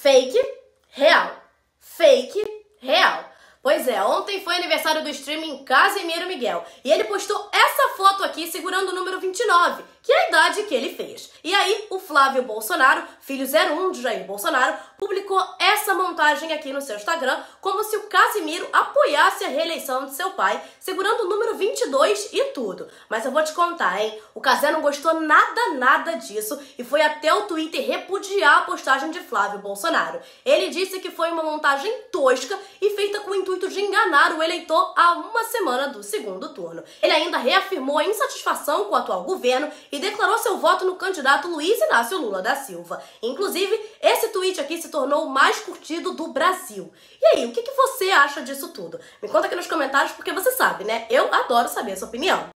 Fake, real. Fake, real. Pois é, ontem foi aniversário do streaming Casimiro Miguel e ele postou essa foto aqui segurando o número 29, que é a idade que ele fez. E aí o Flávio Bolsonaro, filho 01 de Jair Bolsonaro, publicou essa montagem aqui no seu Instagram como se o Casimiro apoiasse a reeleição de seu pai, segurando o número 22 e tudo. Mas eu vou te contar, hein? O Casé não gostou nada disso e foi até o Twitter repudiar a postagem de Flávio Bolsonaro. Ele disse que foi uma montagem tosca e feita com o intuito de enganar o eleitor há uma semana do segundo turno. Ele ainda reafirmou a insatisfação com o atual governo e declarou seu voto no candidato Luiz Inácio Lula da Silva. Inclusive, esse tweet aqui se tornou o mais curtido do Brasil. E aí, o que você acha disso tudo? Me conta aqui nos comentários porque você sabe, né? Eu adoro saber a sua opinião.